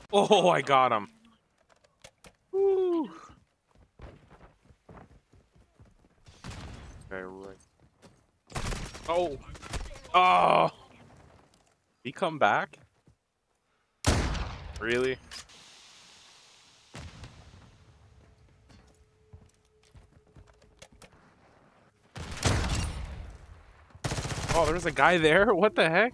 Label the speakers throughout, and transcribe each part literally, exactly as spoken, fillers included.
Speaker 1: Oh, I got him. Woo. Okay, right. Oh. Oh. He come back? Really? Oh, there's a guy there? What the heck?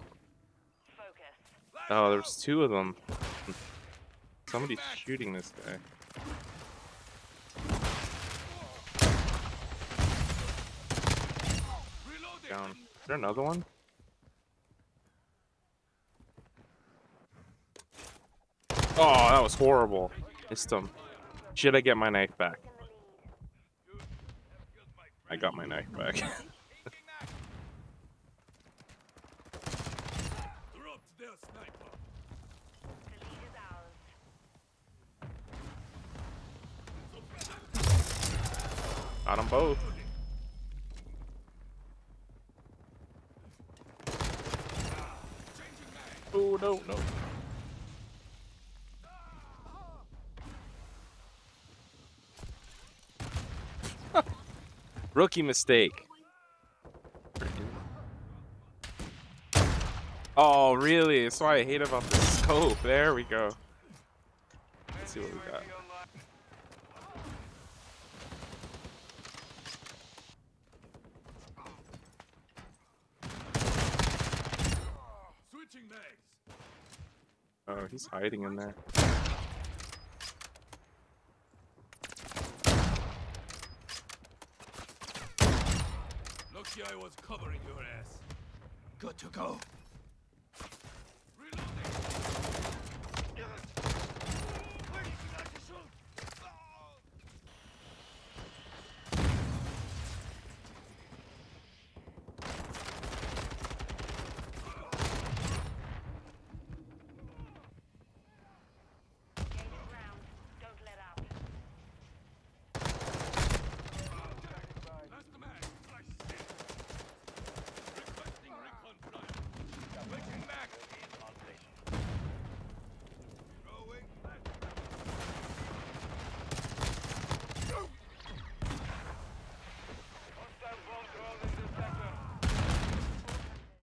Speaker 1: Oh, there's two of them. Somebody's shooting this guy. Down. Is there another one? Oh, that was horrible. Missed him. Should I get my knife back? I got my knife back. Got them both. Oh, no, no. Rookie mistake. Oh, really? That's why I hate about the scope. There we go. Let's see what we got. Oh, he's hiding in there.
Speaker 2: Lucky I was covering your ass. Good to go.